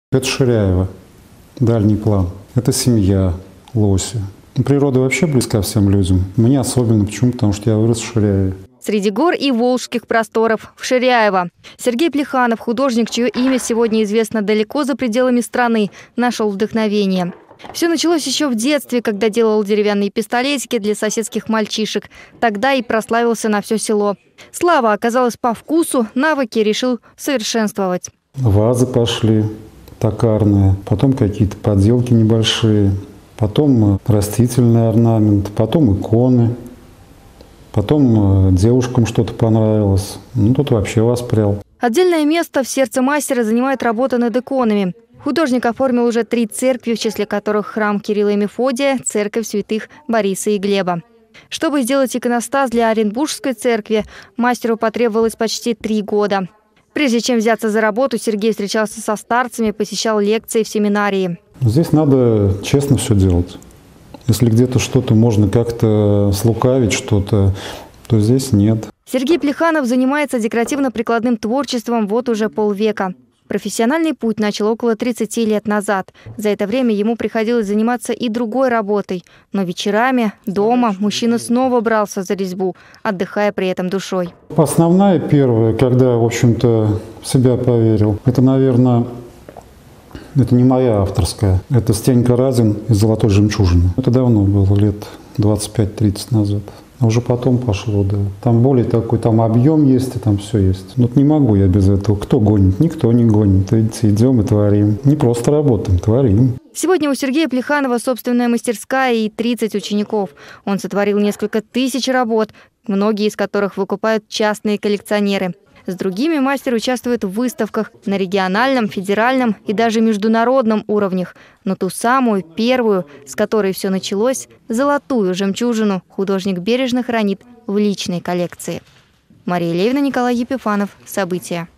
Это Ширяево, дальний план. Это семья, лоси. Природа вообще близка всем людям. Мне особенно. Почему? Потому что я вырос в Ширяеве. Среди гор и волжских просторов в Ширяево. Сергей Плеханов, художник, чье имя сегодня известно далеко за пределами страны, нашел вдохновение. Все началось еще в детстве, когда делал деревянные пистолетики для соседских мальчишек. Тогда и прославился на все село. Слава оказалась по вкусу, навыки решил совершенствовать. Вазы пошли токарные, потом какие-то поделки небольшие, потом растительный орнамент, потом иконы, потом девушкам что-то понравилось. Тут вообще воспрял. Отдельное место в сердце мастера занимает работа над иконами. Художник оформил уже 3 церкви, в числе которых храм Кирилла и Мефодия, церковь святых Бориса и Глеба. Чтобы сделать иконостас для Оренбургской церкви, мастеру потребовалось почти 3 года. Прежде чем взяться за работу, Сергей встречался со старцами, посещал лекции в семинарии. Здесь надо честно все делать. Если где-то что-то можно как-то слукавить, что-то, то здесь нет. Сергей Плеханов занимается декоративно-прикладным творчеством вот уже полвека. Профессиональный путь начал около 30 лет назад. За это время ему приходилось заниматься и другой работой. Но вечерами, дома, мужчина снова брался за резьбу, отдыхая при этом душой. Основная первая, когда, в общем-то, в себя поверил, это, наверное, это не моя авторская. Это Стенька Разин из «Золотой жемчужины». Это давно было, лет 25-30 назад. А уже потом пошло, да. Там более такой, там объем есть, и там все есть. Не могу я без этого. Кто гонит? Никто не гонит. Видите, идем и творим. Не просто работаем, творим. Сегодня у Сергея Плеханова собственная мастерская и 30 учеников. Он сотворил несколько тысяч работ, многие из которых выкупают частные коллекционеры. С другими мастер участвует в выставках на региональном, федеральном и даже международном уровнях. Но ту самую, первую, с которой все началось, золотую жемчужину, художник бережно хранит в личной коллекции. Мария Левина, Николай Епифанов. События.